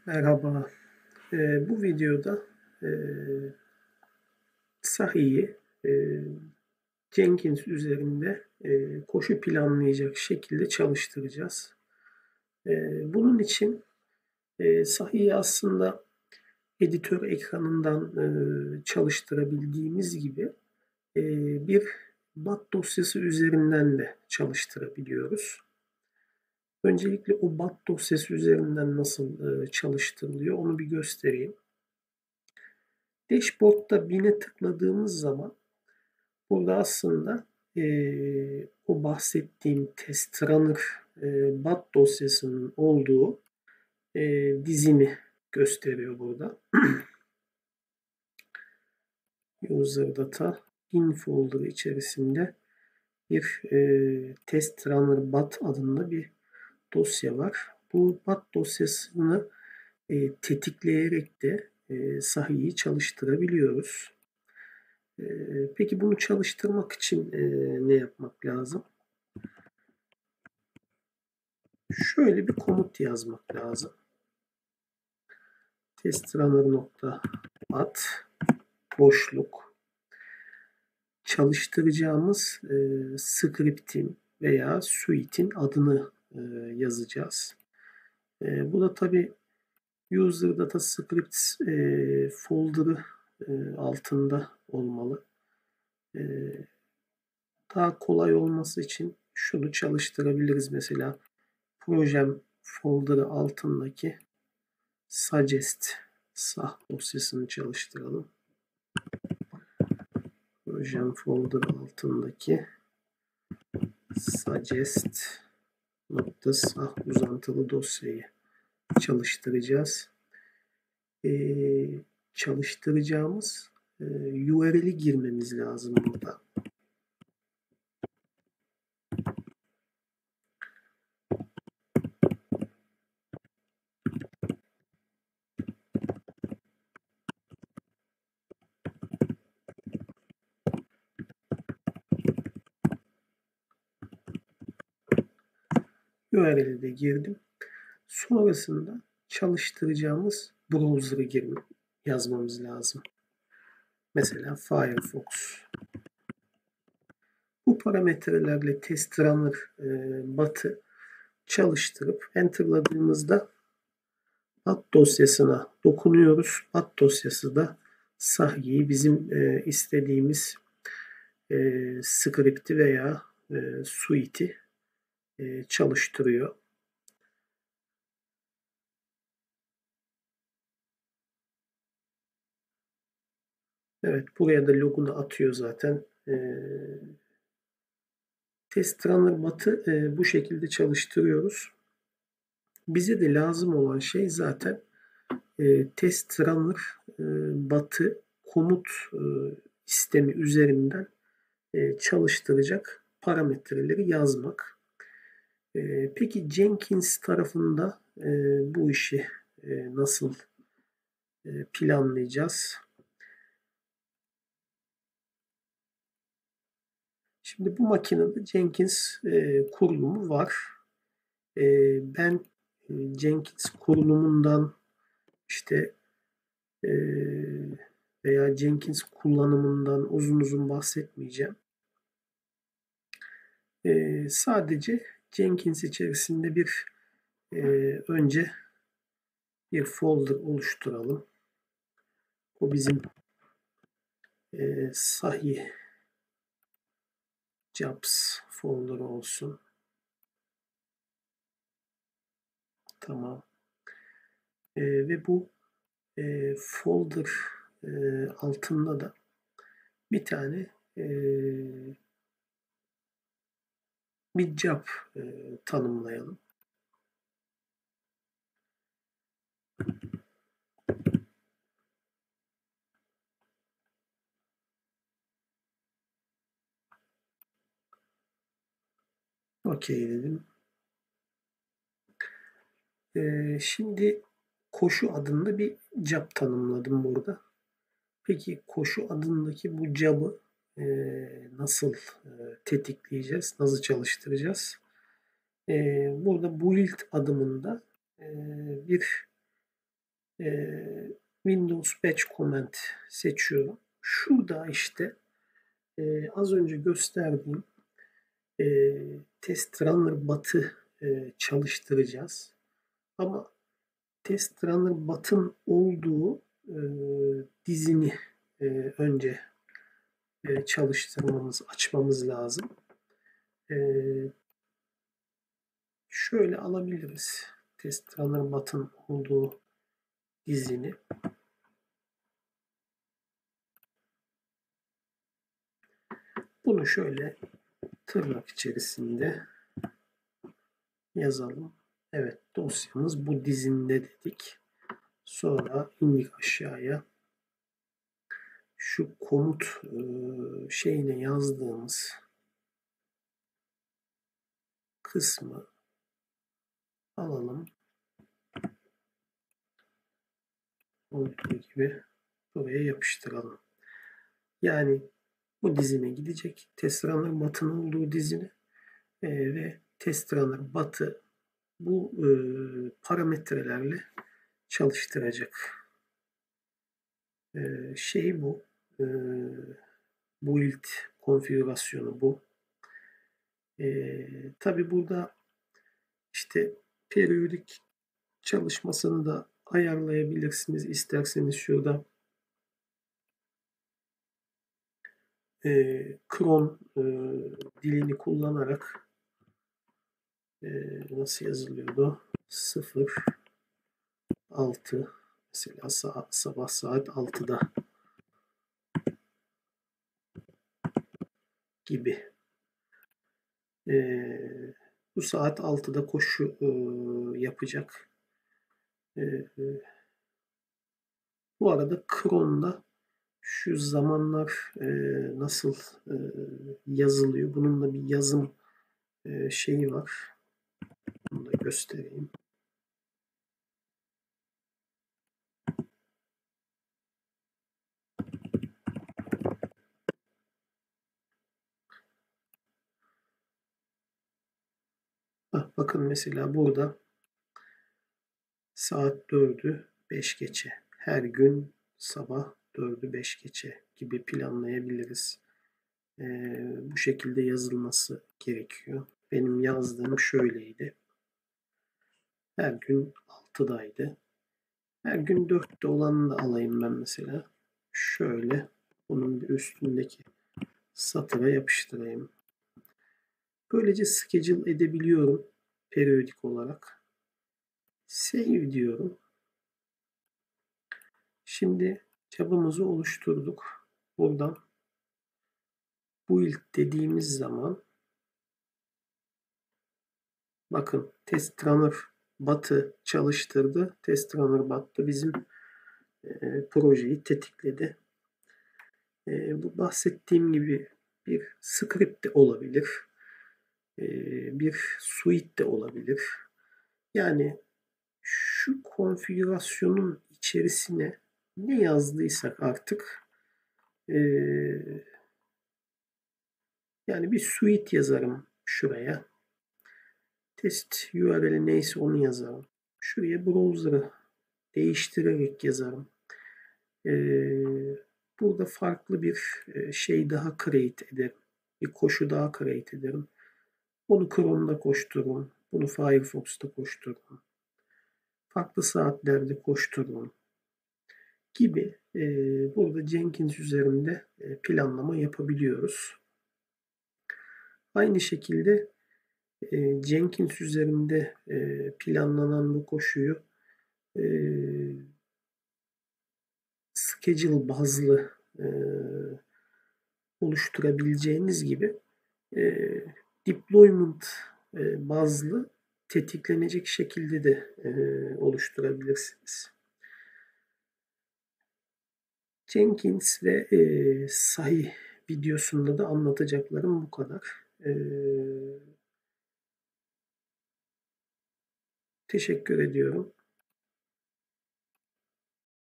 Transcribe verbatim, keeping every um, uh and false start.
Merhaba. Eee, bu videoda eee Sahi'yi eee, Jenkins üzerinde eee, koşu planlayacak şekilde çalıştıracağız. Eee, bunun için eee, Sahi'yi aslında editör ekranından eee, çalıştırabildiğimiz gibi eee, bir bat dosyası üzerinden de çalıştırabiliyoruz. Öncelikle o bat dosyası üzerinden nasıl eee, çalıştırılıyor onu bir göstereyim. Dashboard'da bin'e tıkladığımız zaman burada aslında eee, o bahsettiğim test runner eee, bat dosyasının olduğu eee, dizini gösteriyor burada. User data in folder içerisinde bir eee, test runner bat adında bir dosya var. Bu bat dosyasını eee, tetikleyerek de eee, Sahi'yi çalıştırabiliyoruz. Peki bunu çalıştırmak için ne yapmak lazım? Şöyle bir komut yazmak lazım. testrunner.bat boşluk çalıştıracağımız e, script'in veya suite'in adını e, yazacağız. E, bu da tabi user data scripts e, folder'ı e, altında olmalı. E, daha kolay olması için şunu çalıştırabiliriz mesela. Projem folder'ı altındaki suggest sah dosyasını çalıştıralım. Projem folder altındaki suggest nokta sah uzantılı dosyayı çalıştıracağız. Ee, çalıştıracağımız e, U R L'i girmemiz lazım burada. U R L'i de girdim. Sonrasında çalıştıracağımız browser'ı girme, yazmamız lazım. Mesela Firefox. Bu parametrelerle test runner e, batı çalıştırıp enterladığımızda bat dosyasına dokunuyoruz. Bat dosyası da Sahi'yi bizim e, istediğimiz e, script'i veya e, suite'i e, çalıştırıyor. Evet, buraya da logunu atıyor zaten. E, test runner batı e, bu şekilde çalıştırıyoruz. Bize de lazım olan şey zaten e, test runner e, batı komut e, sistemi üzerinden e, çalıştıracak parametreleri yazmak. E, peki Jenkins tarafında e, bu işi e, nasıl e, planlayacağız? Şimdi bu makinede Jenkins e, kurulumu var. E, ben e, Jenkins kurulumundan işte e, veya Jenkins kullanımından uzun uzun bahsetmeyeceğim. E, sadece Jenkins içerisinde bir e, önce bir folder oluşturalım. O bizim e, Sahi Jobs folder olsun. Tamam. E, ve bu e, folder e, altında da bir tane e, bir job e, tanımlayalım. Okey dedim. E, şimdi koşu adında bir job tanımladım burada. Peki koşu adındaki bu job'ı e, nasıl e, tetikleyeceğiz? Nasıl çalıştıracağız? E, burada build adımında e, bir e, Windows Batch Command seçiyorum. Şurada işte e, az önce gösterdiğim e, test runner batı e, çalıştıracağız. Ama test runner batın olduğu e, dizini e, önce e, çalıştırmamız, açmamız lazım. E, şöyle alabiliriz. Test runner batın olduğu dizini. Bunu şöyle tırnak içerisinde yazalım. Evet, dosyamız bu dizinde dedik. Sonra indik aşağıya. Şu komut e, şeyine yazdığımız kısmı alalım. Olduğu gibi buraya yapıştıralım. Yani bu dizine gidecek. Test runner batın olduğu dizine e, ve test runner batı bu e, parametrelerle çalıştıracak. E, şey bu. E, build konfigürasyonu bu. E, tabi burada işte periyodik çalışmasını da ayarlayabilirsiniz. İsterseniz şurada e, cron e, dilini kullanarak e, nasıl yazılıyordu? sıfır altı mesela sabah saat altıda gibi. E, bu saat altıda koşu e, yapacak. E, e, bu arada cron'da şu zamanlar e, nasıl e, yazılıyor? Bunun da bir yazım e, şeyi var. Bunu da göstereyim. Hah, bakın mesela burada saat dördü beş geçe. Her gün sabah dördü beş geçe gibi planlayabiliriz. Ee, bu şekilde yazılması gerekiyor. Benim yazdığım şöyleydi. Her gün altıdaydı. Her gün dörtte olanı da alayım ben mesela. Şöyle bunun bir üstündeki satıra yapıştırayım. Böylece schedule edebiliyorum periyodik olarak. Save diyorum. Şimdi tabımızı oluşturduk. Buradan build dediğimiz zaman bakın test runner batı çalıştırdı. Test runner batı bizim e, projeyi tetikledi. E, bu bahsettiğim gibi bir script de olabilir. E, bir suite de olabilir. Yani şu konfigürasyonun içerisine ne yazdıysak artık e, yani bir suite yazarım şuraya. Test U R L'i neyse onu yazarım. Şuraya browser'ı değiştirerek yazarım. Ee, burada farklı bir şey daha create ederim. Bir koşu daha create ederim. Onu Chrome'da koştururum. Bunu Firefox'ta koştururum. Farklı saatlerde koştururum. Gibi e, burada Jenkins üzerinde e, planlama yapabiliyoruz. Aynı şekilde e, Jenkins üzerinde e, planlanan bu koşuyu e, schedule bazlı e, oluşturabileceğiniz gibi e, deployment e, bazlı tetiklenecek şekilde de e, oluşturabilirsiniz. Jenkins ve e, Sahi videosunda da anlatacaklarım bu kadar. E, teşekkür ediyorum.